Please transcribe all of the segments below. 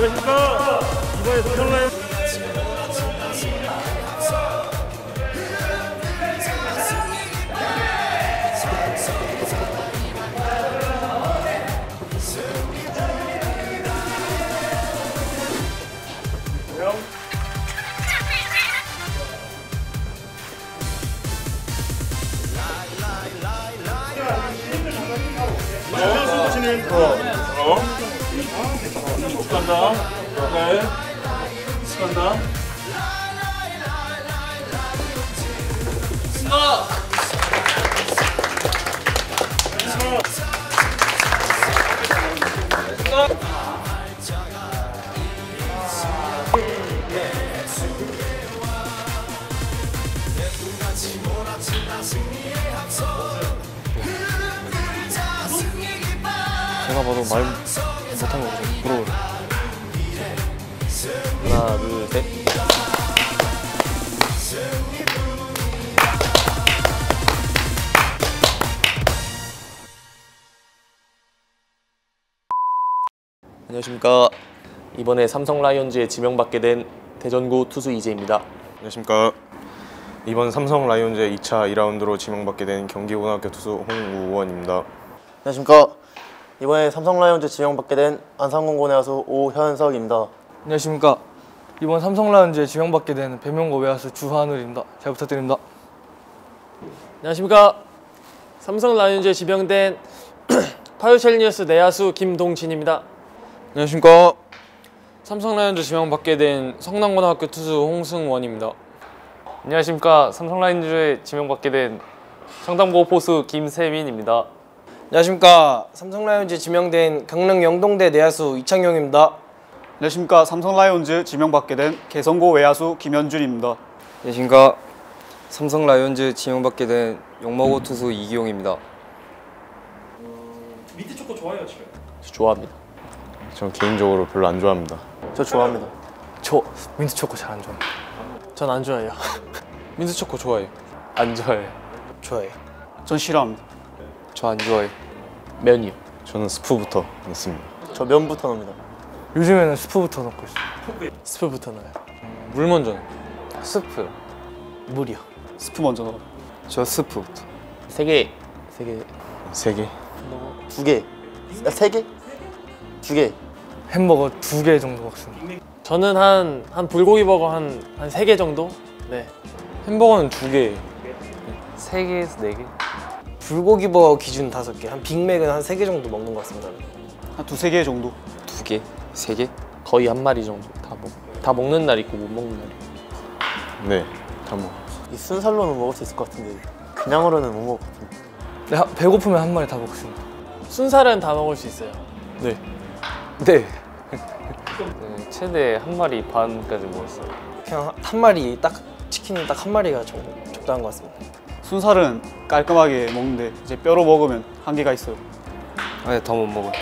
안녕하십니까. 이번에 삼성라이온 간다. 네. 간다. 제가 봐도 말 못한 거 좀 부러워요. 하나, 둘, 셋. 안녕하십니까. 이번에 삼성 라이온즈에 지명받게 된 대전고 투수 이재입니다. 안녕하십니까. 이번 삼성 라이온즈의 2차 2라운드로 지명받게 된 경기고등학교 투수 홍우원입니다. 안녕하십니까. 이번에 삼성 라이온즈 지명받게 된 안산공고 내야수 오현석입니다. 안녕하십니까. 이번 삼성 라이온즈에 지명받게 된 배명고 외야수 주하늘입니다. 잘 부탁드립니다. 안녕하십니까. 삼성 라이온즈에 지명된 파이오챌린저스 내야수 김동진입니다. 안녕하십니까. 삼성 라이온즈 지명받게 된 성남고등학교 투수 홍승원입니다. 안녕하십니까. 삼성 라이온즈에 지명받게 된 청담고 포수 김세민입니다. 안녕하십니까. 삼성 라이온즈 지명된 강릉 영동대 내야수 이창용입니다. 안녕하십니까. 삼성 라이온즈 지명받게 된 개성고 외야수 김현준입니다. 안녕하십니까. 삼성 라이온즈 지명받게 된 용마고 투수 이기용입니다. 민트 초코 좋아해요 집에? 저 좋아합니다. 전 개인적으로 별로 안 좋아합니다. 저 좋아합니다. 저 민트 초코 잘 안 좋아해요. 전 안 좋아해요. 민트 초코 좋아해요. 안 좋아해요. 좋아해요. 전 싫어합니다. 저 안 좋아해요. 면이요. 저는 스프부터 넣습니다. 저 면부터 넣습니다. 요즘에는 스프부터 넣고 있어요. 스프부터 넣어요. 물 먼저 넣어요. 스프. 물이요. 스프 먼저 넣어. 저 스프부터. 세 개. 3개. 2개. 3개? 2개. 햄버거 2개 정도 먹습니다. 저는 한 불고기 버거 한 3개 정도? 네. 햄버거는 2개. 3개에서 4개? 불고기 버거 기준 5개. 한 빅맥은 한 3개 정도 먹는 것 같습니다. 한 2-3개 정도. 2개? 3개? 거의 한 마리 정도 다 먹는 날 있고 못 먹는 날 있고. 네, 다 먹어. 이 순살로는 먹을 수 있을 것 같은데 그냥으로는 못 먹을 것 같은데. 네, 배고프면 한 마리 다 먹습니다. 순살은 다 먹을 수 있어요. 네. 네, 최대 한 마리 반까지 먹었어요. 그냥 한 마리 딱 치킨이 딱 한 마리가 적당한 것 같습니다. 순살은 깔끔하게 먹는데 이제 뼈로 먹으면 한계가 있어요. 아니, 더 못 먹어요.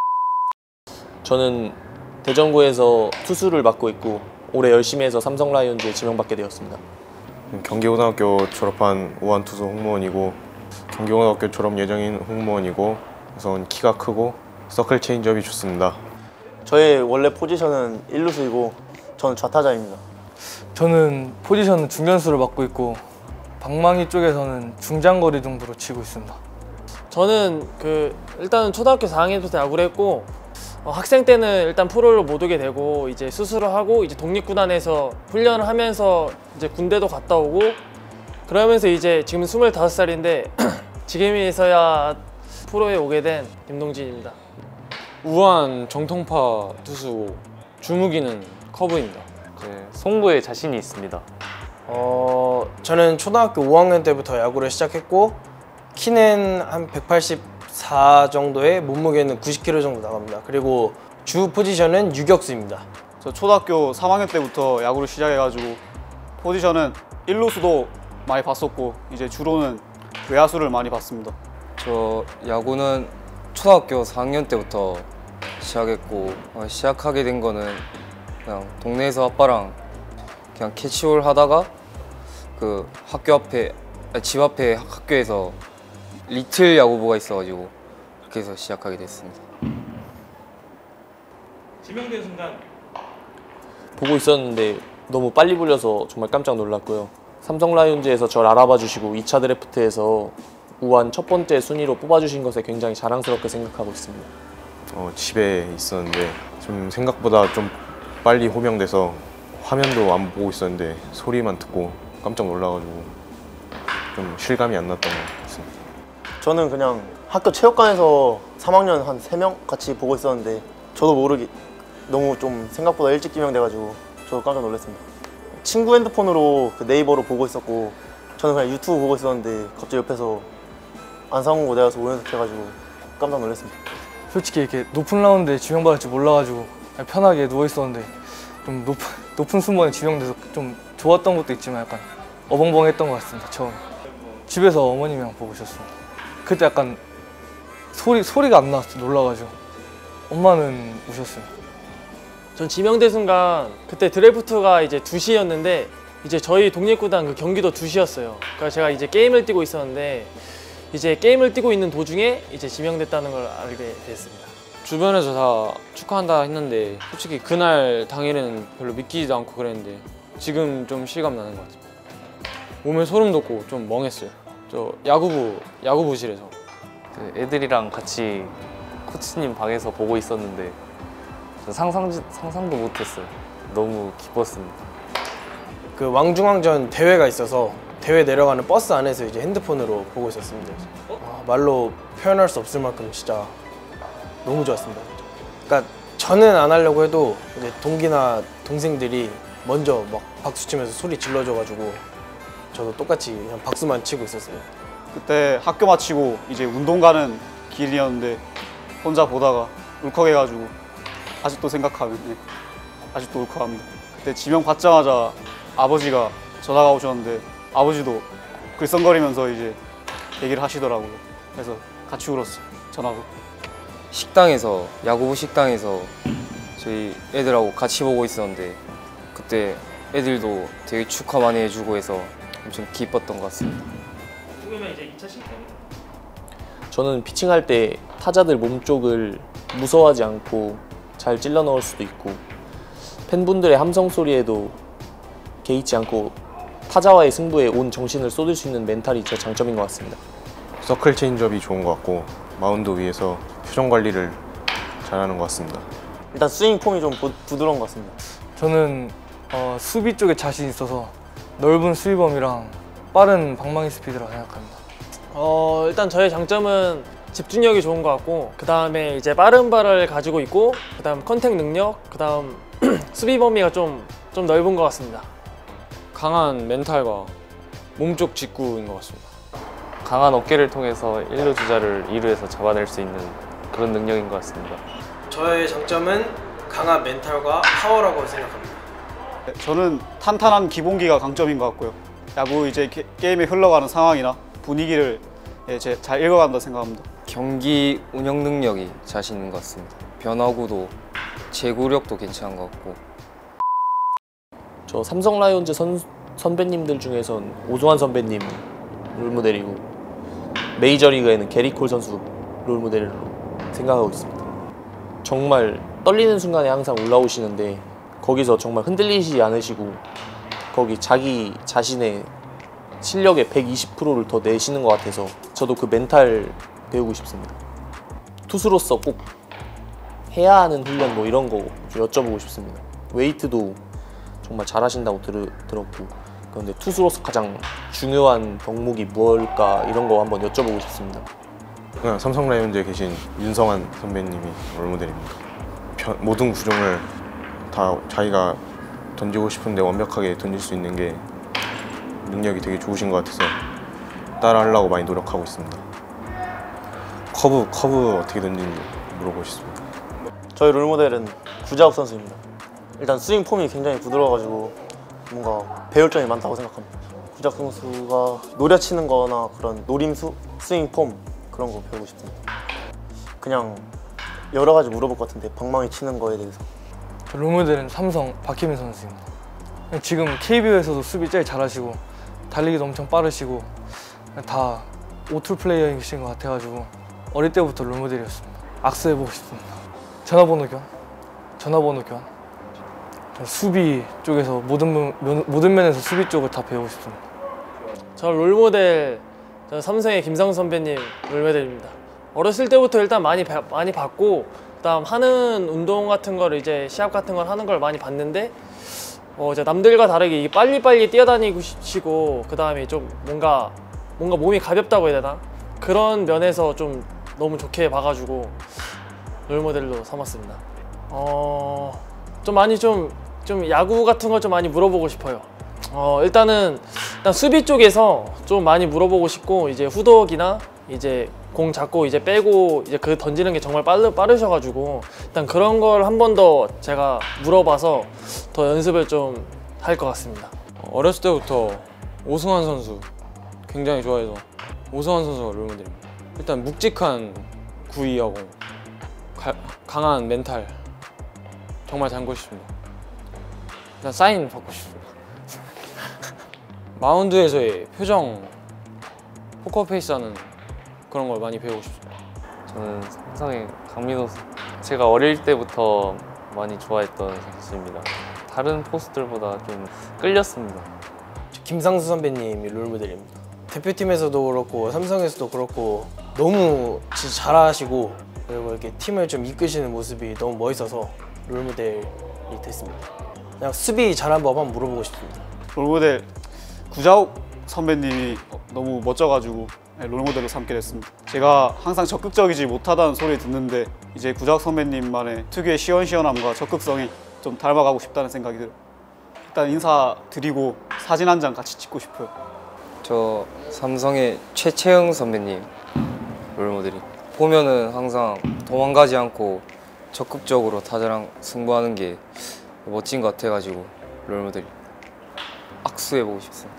저는 대전고에서 투수를 맡고 있고 올해 열심히 해서 삼성 라이온즈에 지명받게 되었습니다. 경기고등학교 졸업한 우한 투수 홍무원이고 경기고등학교 졸업 예정인 홍무원이고 우선 키가 크고 서클 체인지업이 좋습니다. 저의 원래 포지션은 1루수이고 저는 좌타자입니다. 저는 포지션은 중견수를 맡고 있고 방망이 쪽에서는 중장거리 정도로 치고 있습니다. 저는 일단은 초등학교 4학년 때부터 야구를 했고 학생 때는 일단 프로로 못 오게 되고 이제 수술을 하고 이제 독립구단에서 훈련을 하면서 이제 군대도 갔다 오고 그러면서 이제 지금 25살인데 지금에서야 프로에 오게 된 김동진입니다. 우한 정통파 투수고 주무기는 커브입니다. 네, 송구에 자신이 있습니다. 저는 초등학교 5학년 때부터 야구를 시작했고 키는 한 184 정도에 몸무게는 90kg 정도 나갑니다. 그리고 주 포지션은 유격수입니다. 저 초등학교 3학년 때부터 야구를 시작해가지고 포지션은 1루수도 많이 봤었고 이제 주로는 외야수를 많이 봤습니다. 저 야구는 초등학교 4학년 때부터 시작했고 시작하게 된 거는 그냥 동네에서 아빠랑 그냥 캐치볼 하다가 그 학교 앞에 집 앞에 학교에서 리틀 야구부가 있어가지고 그렇게 해서 시작하게 됐습니다. 지명된 순간 보고 있었는데 너무 빨리 불려서 정말 깜짝 놀랐고요. 삼성 라이온즈에서 저를 알아봐 주시고 2차 드래프트에서 우한 첫 번째 순위로 뽑아주신 것에 굉장히 자랑스럽게 생각하고 있습니다. 집에 있었는데 좀 생각보다 좀 빨리 호명돼서 화면도 안 보고 있었는데 소리만 듣고 깜짝 놀라가지고 좀 실감이 안 났던 것 같습니다. 저는 그냥 학교 체육관에서 3학년 한 3명 같이 보고 있었는데 저도 모르게 너무 좀 생각보다 일찍 지명돼가지고 저도 깜짝 놀랐습니다. 친구 핸드폰으로 그 네이버로 보고 있었고 저는 그냥 유튜브 보고 있었는데 갑자기 옆에서 안상훈 고대와서 5연속 해가지고 깜짝 놀랐습니다. 솔직히 이렇게 높은 라운드에 지명받을 줄 몰라가지고 그냥 편하게 누워 있었는데 좀 높은 순번에 지명돼서 좀 좋았던 것도 있지만 약간 어벙벙했던 것 같습니다. 처음 집에서 어머님이랑 보고 있었습니다. 그때 약간 소리가 안 나왔어. 놀라가지고 엄마는 우셨어요. 전 지명된 순간 그때 드래프트가 이제 2시였는데 이제 저희 독립구단 그 경기도 2시였어요. 그러니까 제가 이제 게임을 뛰고 있었는데 이제 게임을 뛰고 있는 도중에 이제 지명됐다는 걸 알게 됐습니다. 주변에서 다 축하한다 했는데 솔직히 그날 당일은 별로 믿기지도 않고 그랬는데 지금 좀 실감 나는 것 같아요. 몸에 소름 돋고 좀 멍했어요. 저 야구부실에서 애들이랑 같이 코치님 방에서 보고 있었는데 상상도 못했어요. 너무 기뻤습니다. 그 왕중왕전 대회가 있어서 대회 내려가는 버스 안에서 이제 핸드폰으로 보고 있었습니다. 말로 표현할 수 없을 만큼 진짜 너무 좋았습니다. 그러니까 저는 안 하려고 해도 이제 동기나 동생들이 먼저 막 박수 치면서 소리 질러줘가지고 저도 똑같이 그냥 박수만 치고 있었어요. 그때 학교 마치고 이제 운동 가는 길이었는데 혼자 보다가 울컥해가지고 아직도 생각하면 아직도 울컥합니다. 그때 지명 받자마자 아버지가 전화가 오셨는데 아버지도 글썽거리면서 이제 얘기를 하시더라고요. 그래서 같이 울었어요. 전화로. 식당에서 야구부 식당에서 저희 애들하고 같이 보고 있었는데 그때 애들도 되게 축하 많이 해주고 해서 엄청 기뻤던 것 같습니다. 죽으면 이제 2차 시즌 저는 피칭할 때 타자들 몸쪽을 무서워하지 않고 잘 찔러 넣을 수도 있고 팬분들의 함성 소리에도 개의치 않고 타자와의 승부에 온 정신을 쏟을 수 있는 멘탈이 제 장점인 것 같습니다. 서클 체인지업이 좋은 것 같고 마운드 위에서 표정 관리를 잘하는 것 같습니다. 일단 스윙 폼이 좀 부드러운 것 같습니다. 저는 수비 쪽에 자신 있어서 넓은 수비범이랑 빠른 방망이 스피드라고 생각합니다. 일단 저의 장점은 집중력이 좋은 것 같고 그 다음에 이제 빠른 발을 가지고 있고 그 다음 컨택 능력, 그 다음 수비 범위가 좀 넓은 것 같습니다. 강한 멘탈과 몸쪽 직구인 것 같습니다. 강한 어깨를 통해서 1루 주자를 2루에서 잡아낼 수 있는 그런 능력인 것 같습니다. 저의 장점은 강한 멘탈과 파워라고 생각합니다. 저는 탄탄한 기본기가 강점인 것 같고요. 야구 이제 게임이 흘러가는 상황이나 분위기를 잘 읽어간다 생각합니다. 경기 운영 능력이 자신 있는 것 같습니다. 변화구도 제구력도 괜찮은 것 같고 저 삼성 라이온즈 선배님들 중에선 오종환 선배님 롤모델이고 메이저리그에는 게리 콜 선수 롤모델로 생각하고 있습니다. 정말 떨리는 순간에 항상 올라오시는데 거기서 정말 흔들리지 않으시고 거기 자기 자신의 실력의 120%를 더 내시는 것 같아서 저도 그 멘탈 배우고 싶습니다. 투수로서 꼭 해야 하는 훈련 뭐 이런 거 좀 여쭤보고 싶습니다. 웨이트도 정말 잘하신다고 들었고 그런데 투수로서 가장 중요한 덕목이 무엇일까 이런 거 한번 여쭤보고 싶습니다. 그냥 삼성 라이온즈에 계신 윤성환 선배님이 롤모델입니다. 모든 구종을 다 자기가 던지고 싶은데 완벽하게 던질 수 있는 게 능력이 되게 좋으신 것 같아서 따라하려고 많이 노력하고 있습니다. 커브 어떻게 던지는지 물어보고 싶습니다. 저희 롤모델은 구자욱 선수입니다. 일단 스윙 폼이 굉장히 부드러워가지고 뭔가 배울 점이 많다고 생각합니다. 구자욱 선수가 노려치는 거나 그런 노림수, 스윙 폼 그런 거 배우고 싶습니다. 그냥 여러 가지 물어볼 것 같은데 방망이 치는 거에 대해서. 저 롤모델은 삼성 박희민 선수입니다. 지금 KBO에서도 수비 제일 잘하시고 달리기도 엄청 빠르시고 다 오툴 플레이어이신 것 같아가지고 어릴 때부터 롤모델이었습니다. 악수해보고 싶습니다. 전화번호 교환. 수비 쪽에서 모든 면에서 수비 쪽을 다 배우고 싶습니다. 저 롤모델 저 삼성의 김상수 선배님 롤모델입니다. 어렸을 때부터 일단 많이 봤고 그다음 하는 운동 같은 거를 이제 시합 같은 걸 하는 걸 많이 봤는데 이제 남들과 다르게 이게 빨리빨리 뛰어다니시고 그다음에 좀 뭔가 몸이 가볍다고 해야 되나? 그런 면에서 좀 너무 좋게 봐가지고 롤모델로 삼았습니다. 좀 야구 같은 걸 좀 많이 물어보고 싶어요. 일단 수비 쪽에서 좀 많이 물어보고 싶고 이제 후독이나 이제 공 잡고 이제 빼고 이제 그 던지는 게 정말 빠르셔가지고 일단 그런 걸 한 번 더 제가 물어봐서 더 연습을 좀 할 것 같습니다. 어렸을 때부터 오승환 선수 굉장히 좋아해서 오승환 선수가 롤모델입니다. 일단 묵직한 구위하고 강한 멘탈 정말 닮고 싶습니다. 일단 사인 받고 싶습니다. 마운드에서의 표정, 포커페이스하는 그런 걸 많이 배우고 싶습니다. 저는 삼성의 강민호 제가 어릴 때부터 많이 좋아했던 선수입니다. 다른 포수들보다 좀 끌렸습니다. 김상수 선배님이 롤모델입니다. 대표팀에서도 그렇고 삼성에서도 그렇고 너무 진짜 잘하시고 그리고 이렇게 팀을 좀 이끄시는 모습이 너무 멋있어서 롤모델이 됐습니다. 그냥 수비 잘한 법 한번 물어보고 싶습니다. 롤모델 구자욱 선배님이 너무 멋져가지고 롤모델로 삼게 됐습니다. 제가 항상 적극적이지 못하다는 소리 듣는데 이제 구자욱 선배님만의 특유의 시원시원함과 적극성이 좀 닮아가고 싶다는 생각이 들어요. 일단 인사드리고 사진 한 장 같이 찍고 싶어요. 저 삼성의 최채영 선배님 롤모델이 보면은 항상 도망가지 않고 적극적으로 타자랑 승부하는 게 멋진 것 같아가지고 롤모델이 악수해보고 싶습니다.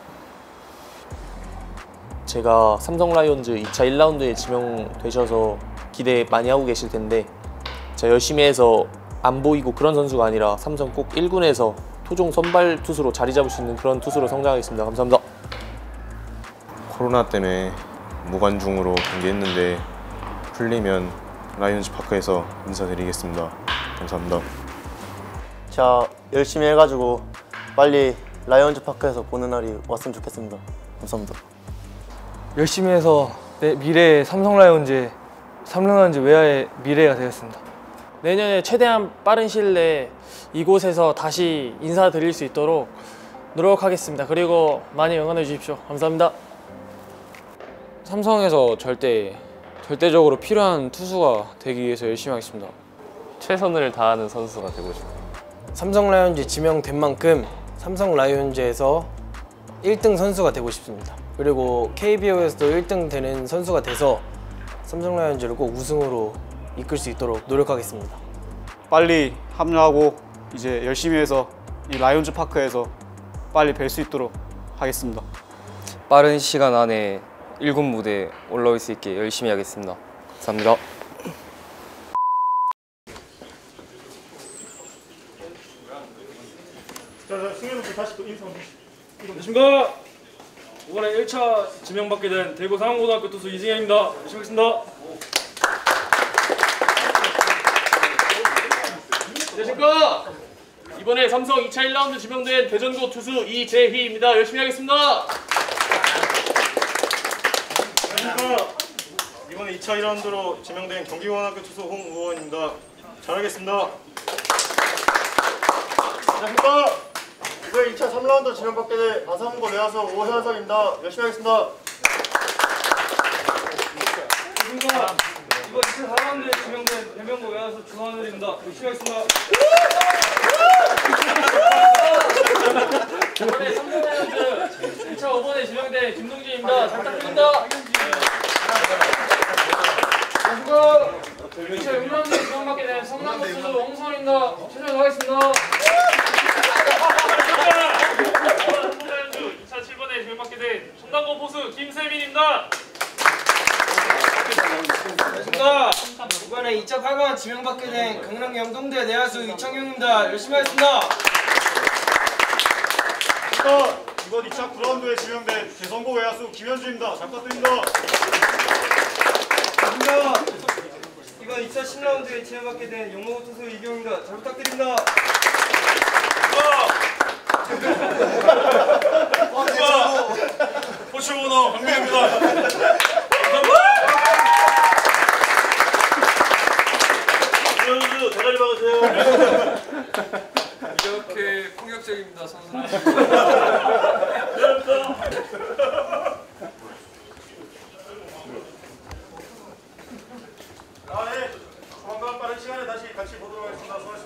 제가 삼성 라이온즈 2차 1라운드에 지명되셔서 기대 많이 하고 계실 텐데 제가 열심히 해서 안 보이고 그런 선수가 아니라 삼성 꼭 1군에서 토종 선발 투수로 자리 잡을 수 있는 그런 투수로 성장하겠습니다. 감사합니다. 코로나 때문에 무관중으로 경기했는데 풀리면 라이온즈 파크에서 인사드리겠습니다. 감사합니다. 자, 열심히 해가지고 빨리 라이온즈 파크에서 보는 날이 왔으면 좋겠습니다. 감사합니다. 열심히 해서 내 미래의 삼성 라이온즈의 외야의 미래가 되겠습니다. 내년에 최대한 빠른 시일 내에 이곳에서 다시 인사드릴 수 있도록 노력하겠습니다. 그리고 많이 응원해 주십시오. 감사합니다. 삼성에서 절대적으로 필요한 투수가 되기 위해서 열심히 하겠습니다. 최선을 다하는 선수가 되고 싶어요. 삼성 라이온즈 지명된 만큼 삼성 라이온즈에서 1등 선수가 되고 싶습니다. 그리고 KBO에서도 1등 되는 선수가 돼서 삼성 라이온즈를 꼭 우승으로 이끌 수 있도록 노력하겠습니다. 빨리 합류하고 이제 열심히 해서 이 라이온즈 파크에서 빨리 뵐 수 있도록 하겠습니다. 빠른 시간 안에 1군 무대에 올라올 수 있게 열심히 하겠습니다. 감사합니다. 자, 승현부터 다시 또 인사 한번 안녕하십니까. 이번에 1차 지명받게 된 대구 상암고등학교 투수 이승현입니다. 열심히 하겠습니다. 안녕하십니까. 이번에 삼성 2차 1라운드 지명된 대전고 투수 이재희입니다. 열심히 하겠습니다. 안녕하십니까. 이번에 2차 1라운드로 지명된 경기고등학교 투수 홍우원입니다. 잘하겠습니다. 안녕하십니까. 이번에 2차 3라운드 지명받게 된 아산고 내야수 오현석입니다. 열심히 하겠습니다. 안녕하십니까. 이번 2차 4라운드에 지명된 대명고 외야수 주하늘입니다. 열심히 하겠습니다. 이번에 삼성 라이온즈 1차 5번에 지명된 김동진입니다. 잘 부탁드립니다. 안녕하십니까. 2차 6라운드에 지명받게 된 성남고 투수 홍성원입니다. 최선을 다하겠습니다. 2차 7번에 지명받게 된 청담고 포수 김세민입니다. 안녕하십니까. 이번에 2차 8번 지명받게 된 강릉 영동대 내야수 이창용입니다. 열심히 하겠습니다. 이번 2차 9라운드에 지명된 대성고 외야수 김현주입니다. 잘 부탁드립니다. 안녕하십니까. 이번 2차 10라운드에 지명받게 된 영모고 투수 이경입니다. 잘 부탁드립니다. 코치 오너 강민입니다. 선수 대가리 박으세요. 이렇게 폭력적입니다, 선수는. 조만간 빠른 시간에 다시 같이 보도록 하겠습니다.